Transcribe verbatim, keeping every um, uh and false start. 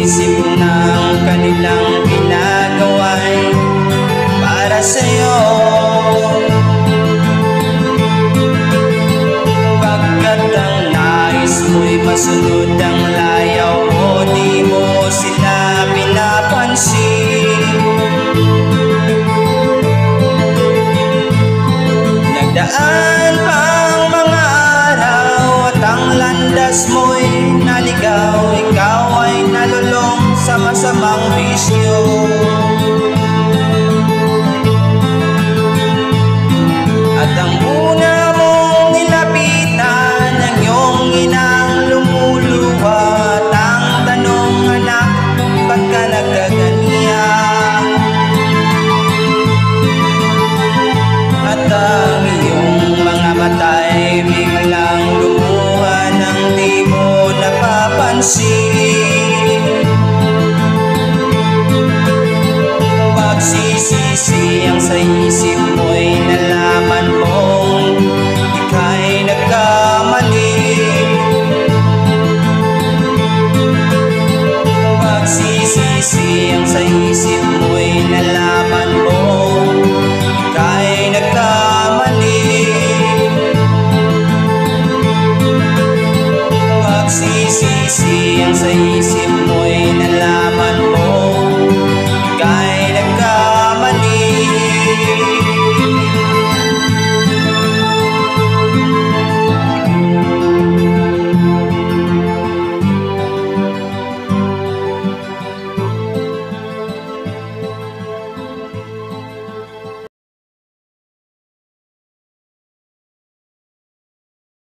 isip ng kanilang ginagawa'y para sa'yo. Pagkat ang nais mo'y masunod ang layaw mo, di mo sila pinapansin. Nagdaan pang mga araw at ang landas mo'y naligaw, ikaw ay nalulong sa masamang bisyo. At ang una mong nilapitan ang iyong inang lumuluwa, at ang tanong, anak, ba't ka nagkaganyan? At ang iyong mga mata'y biglang lumuha nang di mo napapansin.